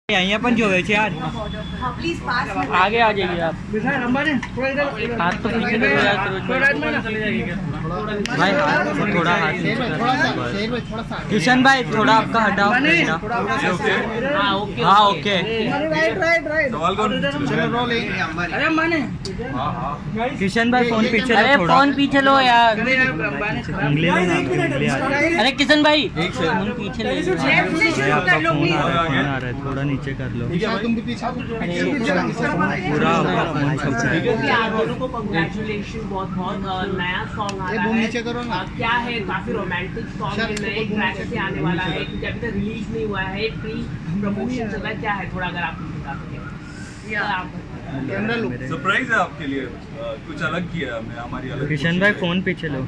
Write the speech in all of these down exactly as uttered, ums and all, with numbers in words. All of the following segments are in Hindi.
यहीं अपन जो है यार प्लीज पास आगे आ जाइए आप। हाथ तो पीछे भाई, हाथ थोड़ा हाथ किशन भाई थोड़ा आपका हटाओ। हाँ ओके। किशन भाई फोन पीछे लो, अरे फोन पीछे लो यार। अरे किशन भाई फोन पीछे ले लो, थोड़ा नीचे कर लो। पूरा कांग्रेचुलेशन, बहुत बहुत नया सॉन्ग आ रहा है। नीचे करो ना। क्या है, काफी रोमांटिक सॉन्ग है, नए ट्रैक से आने वाला है, क्योंकि अभी तक रिलीज नहीं हुआ है, प्री प्रमोशन चल रहा है। क्या है, थोड़ा अगर आप बता सकें। सरप्राइज है आपके लिए, कुछ अलग किया हमने, हमारी अलग। किशन भाई फोन पीछे लो,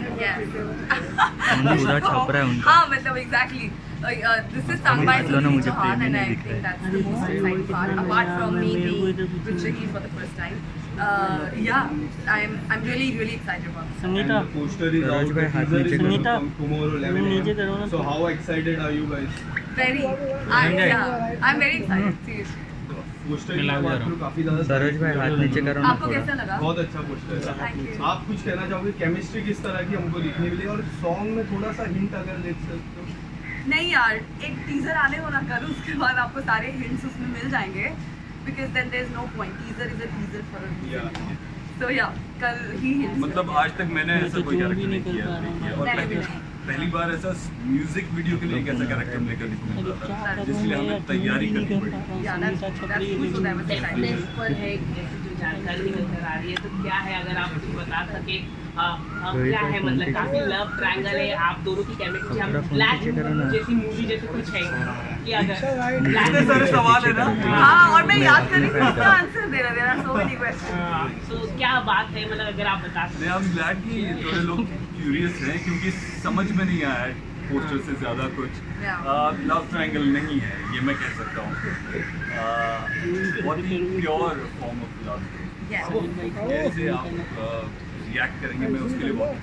पूरा छप रहा है उनका। हाँ मतलब exactly this is sung by Surbhi Jyoti and I think that's the most exciting part apart from me being with Shaheer for the first time. Uh, yeah, I'm I'm really really excited about this. Sangeeta, poster is out. Sangeeta, tomorrow eleven. So how excited are you guys? Very. I, yeah, I'm very excited. Seriously. Poster काफी ज्यादा। सरोज भाई हाथ नीचे करो ना। आपको कैसा लगा? बहुत अच्छा पोस्टर है। आप कुछ कहना चाहोगे, केमिस्ट्री किस तरह की हमको दिखने मिली, और सॉन्ग में थोड़ा सा हिंट अगर दे सकते हो? नहीं यार, एक टीजर आने वाला कर, उसके बाद आपको सारे हिंट्स उसमें मिल जाएंगे, because then there is no point. Teaser is a teaser for a reason. So yeah, कल ही hints। मतलब आज तक मैंने ऐसा कोई कैरेक्टर नहीं किया, और पहली बार ऐसा म्यूजिक वीडियो के लिए कैसा कैरेक्टर लेकर निकल रहा था, जिसके लिए हमें तैयारी करनी पड़ी। जानकारी निकल कर आ रही है, तो क्या है अगर आप कुछ बता सके, क्या है मतलब काफी लव ट्रायंगल है आप दोनों की केमिस्ट्री, हम ब्लैक जैसी मूवी जैसे कुछ है कि अगर इतने सारे सवाल है ना। हाँ, और मैं याद कर रही थी उसका आंसर दे रहा, there are so many questions. तो क्या बात है, मतलब अगर आप बता सकते हैं। हम ग्लैड कि थोड़े लोग क्यूरियस हैं, क्योंकि समझ में नहीं आया है पोस्टर से ज्यादा कुछ। लव ट्रायंगल नहीं है ये मैं कह सकता हूँ, बहुत ही प्योर फॉर्म ऑफ लव। कैसे आप रिएक्ट करेंगे, मैं उसके लिए बहुत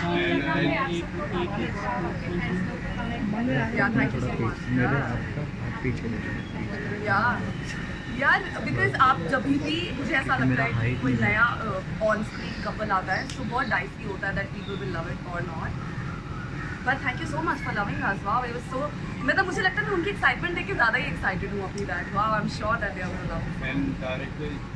यार, बिकॉज आप जब भी, मुझे ऐसा लगता है कि कोई नया ऑन स्क्रीन कपल आता है तो बहुत डाइसी होता है that people will love it और not, but thank you so much for loving us. Wow, it was so, मतलब मुझे लगता है मैं उनकी एक्साइटमेंट देख के ज़्यादा ही एक्साइटेड हूँ अपनी that. Wow, I am sure that they are gonna love. And director